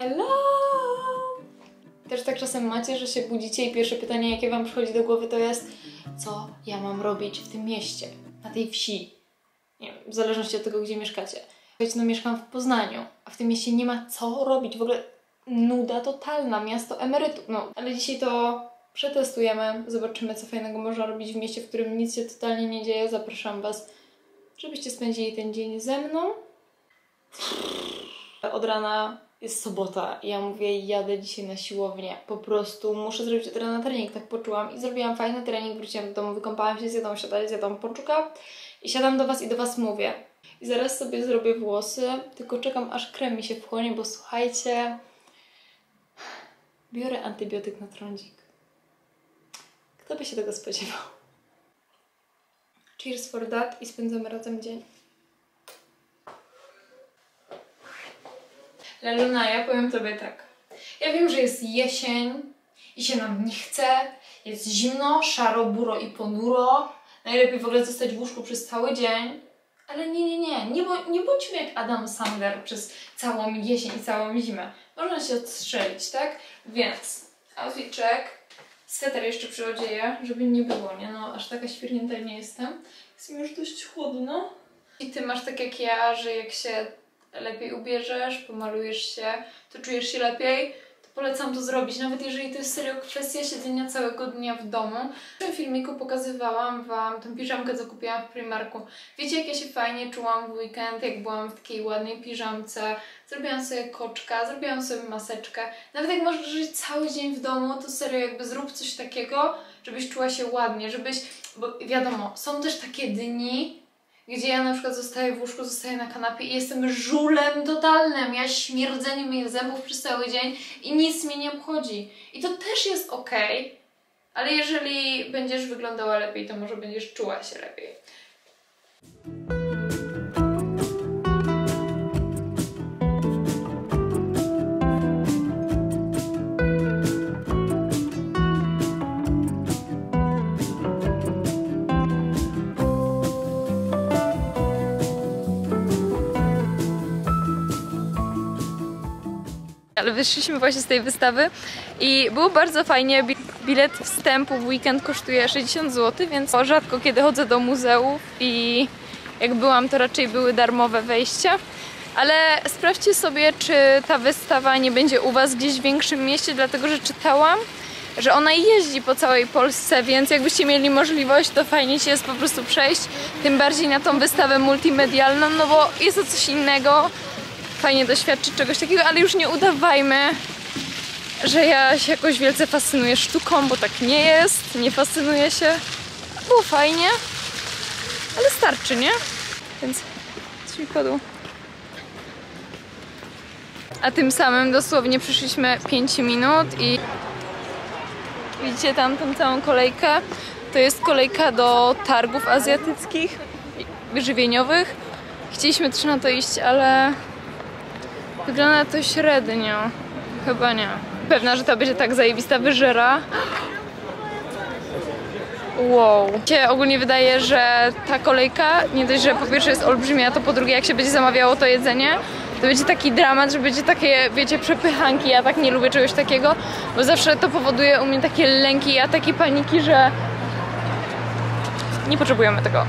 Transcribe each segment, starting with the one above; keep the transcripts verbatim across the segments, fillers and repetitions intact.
Hello! Też tak czasem macie, że się budzicie i pierwsze pytanie, jakie wam przychodzi do głowy, to jest, co ja mam robić w tym mieście, na tej wsi? Nie wiem, w zależności od tego, gdzie mieszkacie. No, mieszkam w Poznaniu, a w tym mieście nie ma co robić. W ogóle nuda totalna, miasto emerytów. No, ale dzisiaj to przetestujemy, zobaczymy, co fajnego można robić w mieście, w którym nic się totalnie nie dzieje. Zapraszam was, żebyście spędzili ten dzień ze mną. Od rana jest sobota i ja mówię, jadę dzisiaj na siłownię. Po prostu muszę zrobić od rana trening, tak poczułam. I zrobiłam fajny trening, wróciłam do domu, wykąpałam się, zjadłam siadać, zjadłam poczuka i siadam do was i do was mówię. I zaraz sobie zrobię włosy, tylko czekam, aż krem mi się wchłonie, bo słuchajcie, biorę antybiotyk na trądzik. Kto by się tego spodziewał? Cheers for that i spędzamy razem dzień. Laluna, ja powiem tobie tak. Ja wiem, że jest jesień i się nam nie chce, jest zimno, szaro, buro i ponuro. Najlepiej w ogóle zostać w łóżku przez cały dzień. Ale nie, nie, nie, nie, bo, nie bądźmy jak Adam Sandler przez całą jesień i całą zimę. Można się odstrzelić, tak? Więc outfitczek, sweter jeszcze przyodzieję, żeby nie było, nie? No, aż taka świrnięta nie jestem. Jest mi już dość chłodno. I ty masz tak jak ja, że jak się lepiej ubierzesz, pomalujesz się, to czujesz się lepiej, to polecam to zrobić, nawet jeżeli to jest serio kwestia siedzenia całego dnia w domu. W tym filmiku pokazywałam wam tą piżamkę, co kupiłam w Primarku. Wiecie, jak ja się fajnie czułam w weekend, jak byłam w takiej ładnej piżamce, zrobiłam sobie koczka, zrobiłam sobie maseczkę. Nawet jak możesz żyć cały dzień w domu, to serio jakby zrób coś takiego, żebyś czuła się ładnie, żebyś, bo wiadomo, są też takie dni, gdzie ja na przykład zostaję w łóżku, zostaję na kanapie i jestem żulem totalnym. Ja śmierdzenie moich zębów przez cały dzień i nic mnie nie obchodzi. I to też jest okej, okay, ale jeżeli będziesz wyglądała lepiej, to może będziesz czuła się lepiej. Ale wyszliśmy właśnie z tej wystawy i było bardzo fajnie. Bilet wstępu w weekend kosztuje sześćdziesiąt złotych, więc rzadko kiedy chodzę do muzeów i jak byłam, to raczej były darmowe wejścia. Ale sprawdźcie sobie, czy ta wystawa nie będzie u was gdzieś w większym mieście, dlatego że czytałam, że ona jeździ po całej Polsce, więc jakbyście mieli możliwość, to fajnie się jest po prostu przejść, tym bardziej na tą wystawę multimedialną, no bo jest to coś innego. Fajnie doświadczyć czegoś takiego, ale już nie udawajmy, że ja się jakoś wielce fascynuję sztuką, bo tak nie jest, nie fascynuję się. Było fajnie, ale starczy, nie? Więc coś mi padło. A tym samym dosłownie przyszliśmy pięć minut i widzicie tam tą całą kolejkę? To jest kolejka do targów azjatyckich, żywieniowych. Chcieliśmy też na to iść, ale wygląda to średnio. Chyba nie. Pewna, że to będzie tak zajebista wyżera. Wow. Mi się ogólnie wydaje, że ta kolejka nie dość, że po pierwsze jest olbrzymia, to po drugie jak się będzie zamawiało to jedzenie, to będzie taki dramat, że będzie takie, wiecie, przepychanki. Ja tak nie lubię czegoś takiego, bo zawsze to powoduje u mnie takie lęki i ataki paniki, że nie potrzebujemy tego.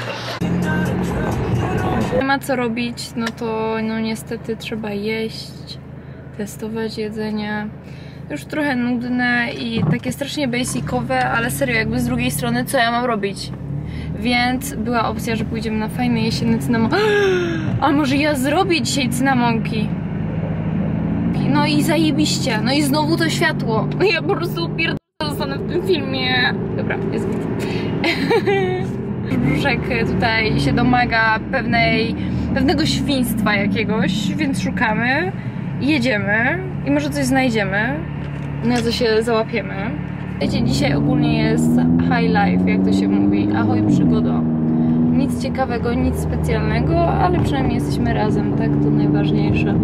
Nie ma co robić, no to no niestety trzeba jeść, testować jedzenie. Już trochę nudne i takie strasznie basicowe, ale serio, jakby z drugiej strony, co ja mam robić? Więc była opcja, że pójdziemy na fajne jesienne cynamonki. A może ja zrobię dzisiaj cynamonki? No i zajebiście, no i znowu to światło. Ja po prostu pierdolę zostanę w tym filmie. Dobra, jest git. Brzuszek tutaj się domaga pewnej, pewnego świństwa jakiegoś, więc szukamy, jedziemy i może coś znajdziemy, na co się załapiemy. Wiecie, dzisiaj ogólnie jest high life, jak to się mówi, ahoj przygodo. Nic ciekawego, nic specjalnego, ale przynajmniej jesteśmy razem, tak? To najważniejsze.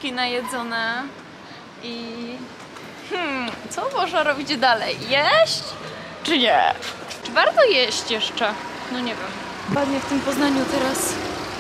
buźki najedzone i hmm, co można robić dalej? Jeść? Czy nie? Czy warto jeść jeszcze? No nie wiem. Ładnie w tym Poznaniu teraz.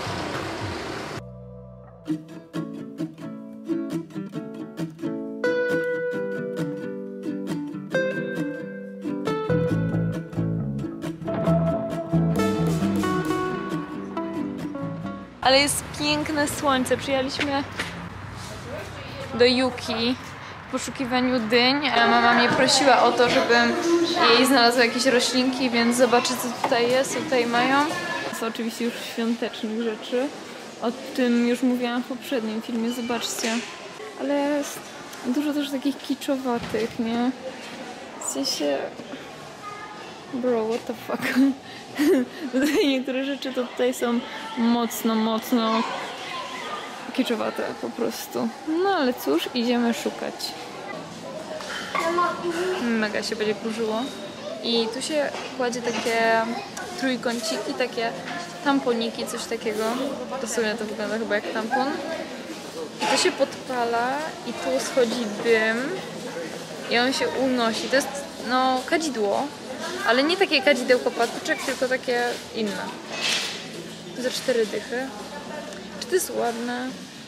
Ale jest piękne słońce. Przyjechaliśmy do Yuki w poszukiwaniu dyń. Mama mnie prosiła o to, żebym jej znalazła jakieś roślinki, więc zobaczę, co tutaj jest. Tutaj mają. To są oczywiście już świątecznych rzeczy. O tym już mówiłam w poprzednim filmie, zobaczcie. Ale jest dużo też takich kiczowatych, nie? W sensie... Bro, what the fuck? Tutaj niektóre rzeczy to tutaj są mocno, mocno kiczowate po prostu. No ale cóż, idziemy szukać. Mega się będzie kurzyło. I tu się kładzie takie trójkąciki, takie tamponiki, coś takiego. Dosłownie to wygląda chyba jak tampon. I to się podpala i tu schodzi dym i on się unosi. To jest no kadzidło. Ale nie takie kadzidełko patyczek, tylko takie inne. Za cztery dychy. Czy to jest ładne?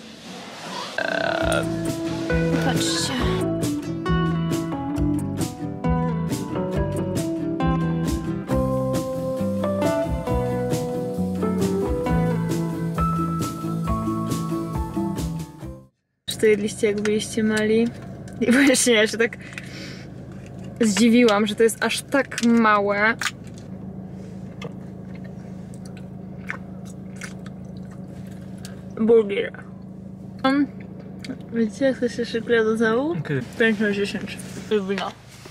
Eee, patrzcie. Czy to jedliście, jak byliście mali? I właśnie ja się tak zdziwiłam, że to jest aż tak małe. Burger. Wiecie, jak to się szykuje do zału? Okay. pięć na dziesięć. Wino.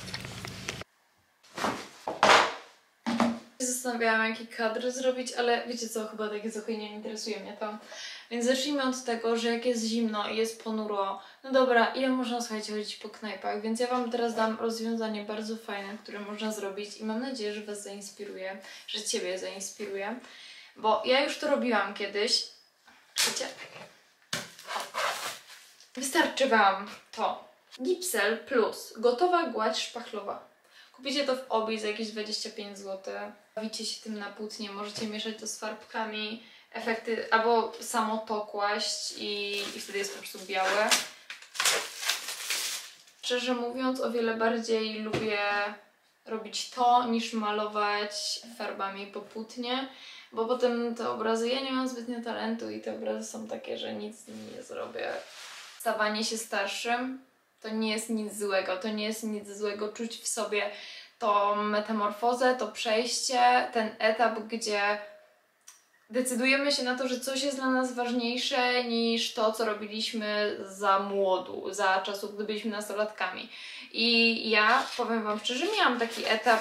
Zastanawiałam, jaki kadr zrobić, ale wiecie co, chyba takie zupełnie nie interesuje mnie to. Więc zacznijmy od tego, że jak jest zimno i jest ponuro, no dobra, ile można, słuchajcie, chodzić po knajpach, więc ja Wam teraz dam rozwiązanie bardzo fajne, które można zrobić i mam nadzieję, że Was zainspiruje, że Ciebie zainspiruje, bo ja już to robiłam kiedyś, wiecie, wystarczy Wam to, Gipsel plus gotowa gładź szpachlowa. Kupicie to w Obi za jakieś dwadzieścia pięć złotych, bawicie się tym na płótnie, możecie mieszać to z farbkami, efekty, albo samo to kłaść i, i wtedy jest po prostu białe. Szczerze mówiąc, o wiele bardziej lubię robić to, niż malować farbami po płótnie, bo potem te obrazy, ja nie mam zbytnio talentu i te obrazy są takie, że nic z nimi nie zrobię. Stawanie się starszym to nie jest nic złego, to nie jest nic złego czuć w sobie tą metamorfozę, to przejście, ten etap, gdzie decydujemy się na to, że coś jest dla nas ważniejsze niż to, co robiliśmy za młodu, za czasów, gdy byliśmy nastolatkami. I ja, powiem Wam szczerze, miałam taki etap,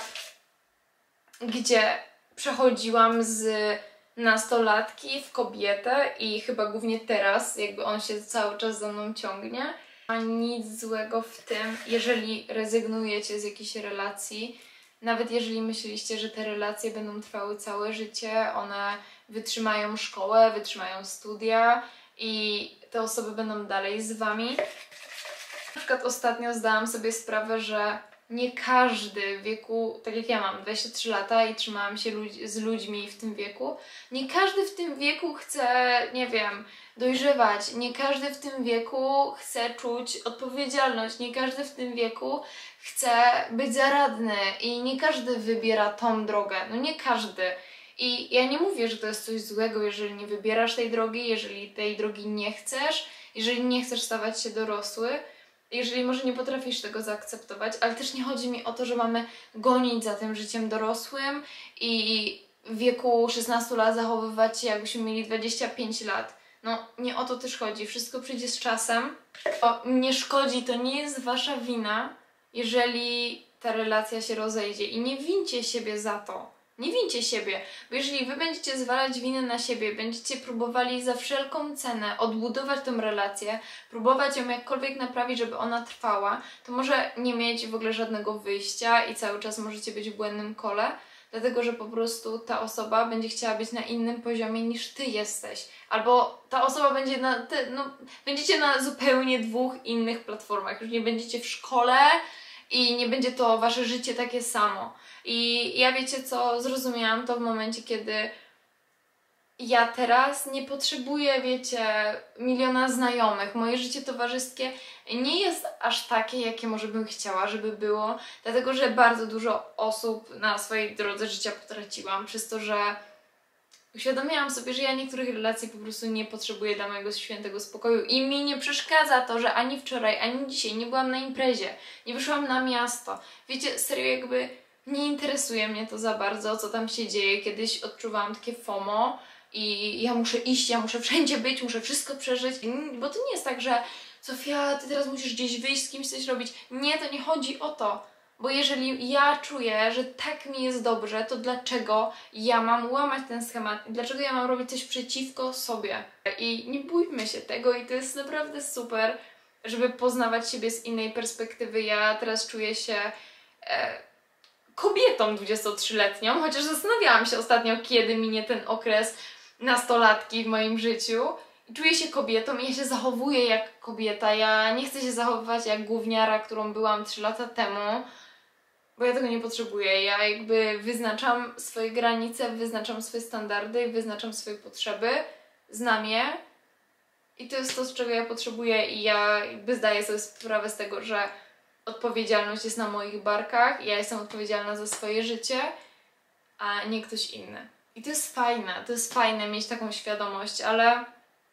gdzie przechodziłam z nastolatki w kobietę i chyba głównie teraz, jakby on się cały czas za mną ciągnie. Nie ma nic złego w tym, jeżeli rezygnujecie z jakiejś relacji, nawet jeżeli myśleliście, że te relacje będą trwały całe życie, one wytrzymają szkołę, wytrzymają studia i te osoby będą dalej z Wami. Na przykład ostatnio zdałam sobie sprawę, że nie każdy w wieku, tak jak ja mam dwadzieścia trzy lata i trzymałam się ludzi, z ludźmi w tym wieku, nie każdy w tym wieku chce, nie wiem, dojrzewać, nie każdy w tym wieku chce czuć odpowiedzialność, nie każdy w tym wieku chce być zaradny i nie każdy wybiera tą drogę, no nie każdy. I ja nie mówię, że to jest coś złego, jeżeli nie wybierasz tej drogi, jeżeli tej drogi nie chcesz, jeżeli nie chcesz stawać się dorosły, jeżeli może nie potrafisz tego zaakceptować, ale też nie chodzi mi o to, że mamy gonić za tym życiem dorosłym i w wieku szesnastu lat zachowywać się, jakbyśmy mieli dwadzieścia pięć lat. No, nie o to też chodzi. Wszystko przyjdzie z czasem. To nie szkodzi, to nie jest Wasza wina, jeżeli ta relacja się rozejdzie. I nie wincie siebie za to. Nie wincie siebie, bo jeżeli Wy będziecie zwalać winę na siebie, będziecie próbowali za wszelką cenę odbudować tę relację, próbować ją jakkolwiek naprawić, żeby ona trwała, to może nie mieć w ogóle żadnego wyjścia i cały czas możecie być w błędnym kole. dlatego że po prostu ta osoba będzie chciała być na innym poziomie niż ty jesteś. Albo ta osoba będzie na, ty, no, będziecie na zupełnie dwóch innych platformach. Już nie będziecie w szkole i nie będzie to wasze życie takie samo. I ja wiecie co, zrozumiałam to w momencie, kiedy ja teraz nie potrzebuję, wiecie, miliona znajomych. Moje życie towarzyskie nie jest aż takie, jakie może bym chciała, żeby było, dlatego że bardzo dużo osób na swojej drodze życia potraciłam, przez to, że uświadomiłam sobie, że ja niektórych relacji po prostu nie potrzebuję dla mojego świętego spokoju i mi nie przeszkadza to, że ani wczoraj, ani dzisiaj nie byłam na imprezie, nie wyszłam na miasto. Wiecie, serio jakby nie interesuje mnie to za bardzo, co tam się dzieje. Kiedyś odczuwałam takie FOMO i ja muszę iść, ja muszę wszędzie być, muszę wszystko przeżyć, bo to nie jest tak, że Zofia, ty teraz musisz gdzieś wyjść, z kimś coś robić. Nie, to nie chodzi o to. Bo jeżeli ja czuję, że tak mi jest dobrze, to dlaczego ja mam łamać ten schemat? Dlaczego ja mam robić coś przeciwko sobie? I nie bójmy się tego i to jest naprawdę super, żeby poznawać siebie z innej perspektywy. Ja teraz czuję się e, kobietą dwudziestotrzyletnią, chociaż zastanawiałam się ostatnio, kiedy minie ten okres nastolatki w moim życiu. Czuję się kobietą i ja się zachowuję jak kobieta. Ja nie chcę się zachowywać jak gówniara, którą byłam trzy lata temu, bo ja tego nie potrzebuję. Ja jakby wyznaczam swoje granice, wyznaczam swoje standardy, wyznaczam swoje potrzeby, znam je i to jest to, z czego ja potrzebuję i ja jakby zdaję sobie sprawę z tego, że odpowiedzialność jest na moich barkach, ja jestem odpowiedzialna za swoje życie, a nie ktoś inny. I to jest fajne, to jest fajne mieć taką świadomość, ale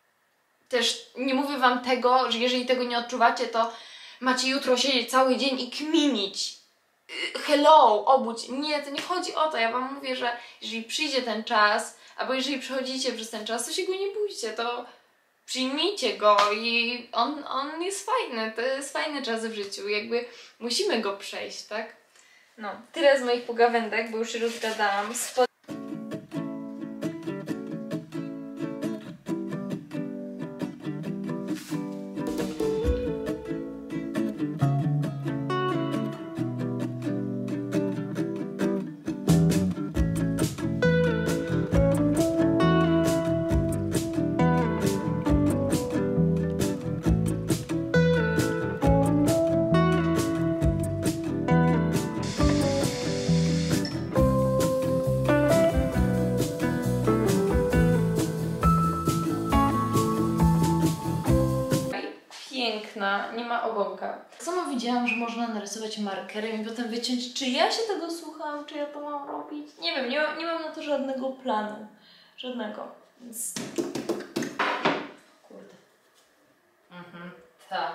też nie mówię wam tego, że jeżeli tego nie odczuwacie, to macie jutro siedzieć cały dzień i kminić. Hello, obudź. Nie, to nie chodzi o to. Ja wam mówię, że jeżeli przyjdzie ten czas, albo jeżeli przechodzicie przez ten czas, to się go nie bójcie, to przyjmijcie go i on, on jest fajny. To jest fajny czas w życiu. Jakby musimy go przejść, tak? No, tyle z moich pogawędek, bo już się rozgadałam. Spod piękna, nie ma ogonka. Sama widziałam, że można narysować markerem i potem wyciąć, czy ja się tego słucham, czy ja to mam robić. Nie wiem, nie mam, nie mam na to żadnego planu. Żadnego. Więc... Kurde. Mhm, tak.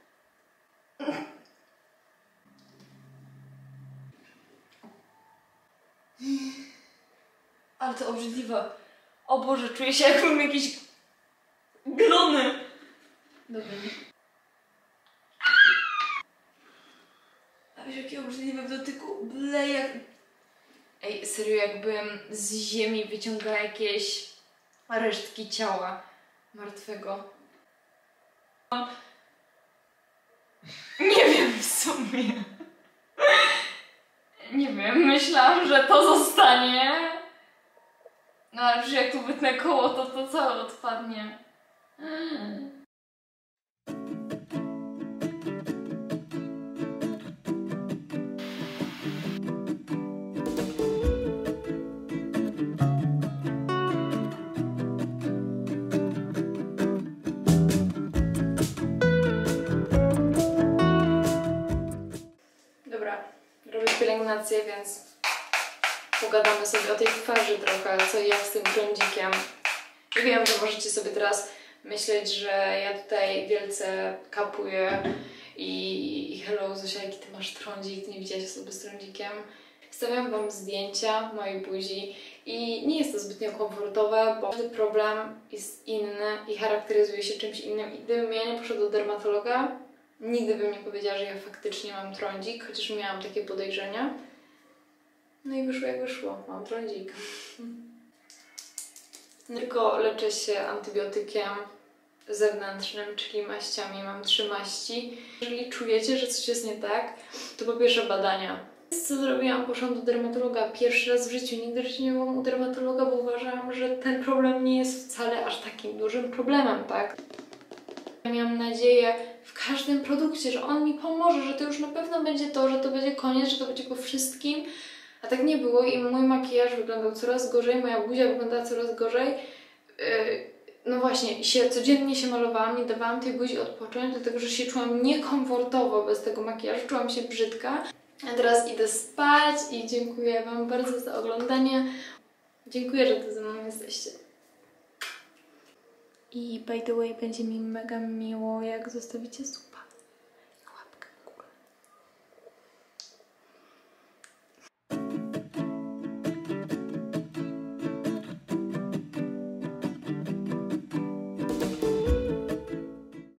Ale to obrzydliwe. O Boże, czuję się jakbym jakiś glony. Dobra. A wiesz, jakie obrzydliwe w dotyku? Ble jak... Ej, serio, jakbym z ziemi wyciągała jakieś resztki ciała martwego. Nie wiem w sumie. Nie wiem, myślałam, że to zostanie. No ale już jak tu wytnę koło, to to całe odpadnie. Dobra, robię pielęgnację, więc pogadamy sobie o tej twarzy trochę, co i jak z tym trądzikiem. Wiem, że możecie sobie teraz myśleć, że ja tutaj wielce kapuję i, i hello Zosia, jaki ty masz trądzik, ty nie widziałaś osoby z trądzikiem. Wstawiam wam zdjęcia mojej buzi i nie jest to zbytnio komfortowe, bo każdy problem jest inny i charakteryzuje się czymś innym. I gdybym ja nie poszła do dermatologa, nigdy bym nie powiedziała, że ja faktycznie mam trądzik, chociaż miałam takie podejrzenia. No i wyszło jak wyszło, mam trądzik. Tylko leczę się antybiotykiem zewnętrznym, czyli maściami. Mam trzy maści. Jeżeli czujecie, że coś jest nie tak, to po pierwsze badania. Co zrobiłam? Poszłam do dermatologa pierwszy raz w życiu. Nigdy w życiu nie byłam u dermatologa, bo uważałam, że ten problem nie jest wcale aż takim dużym problemem, tak? Ja miałam nadzieję w każdym produkcie, że on mi pomoże, że to już na pewno będzie to, że to będzie koniec, że to będzie po wszystkim. A tak nie było i mój makijaż wyglądał coraz gorzej, moja buzia wyglądała coraz gorzej. Yy, no właśnie, się, codziennie się malowałam, nie dawałam tej buzi odpocząć, dlatego że się czułam niekomfortowo bez tego makijażu, czułam się brzydka. A teraz idę spać i dziękuję Wam bardzo za oglądanie. Dziękuję, że tu ze mną jesteście. I by the way, będzie mi mega miło, jak zostawicie suba.